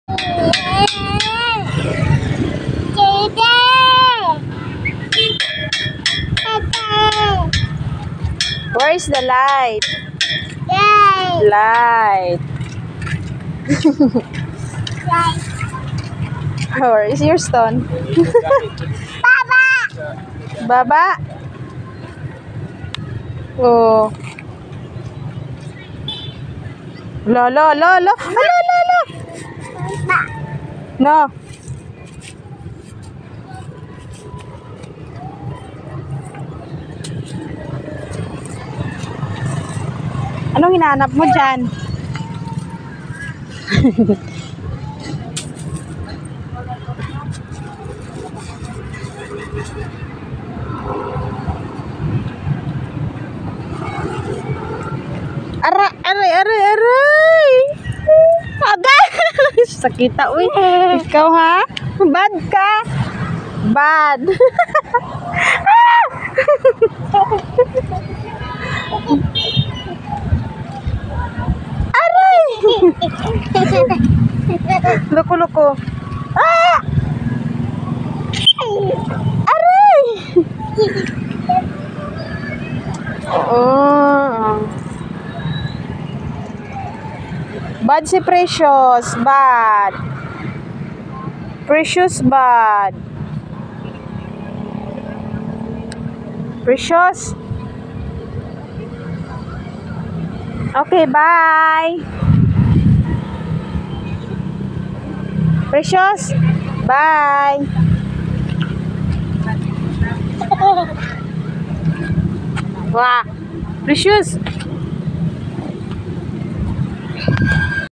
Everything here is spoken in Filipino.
Where is the light? Light. Where is your stone? Baba. Oh. Lo. No. Anong hinahanap mo dyan? Aray! Agay! Sakita, uy. Ikaw, ha? Bad ka. Bad. Aray! Loko. Ah! Aray! Oh. Bad si Precious. Bad. Precious bad. Precious. Okay, bye. Precious. Bye. Wah. Precious.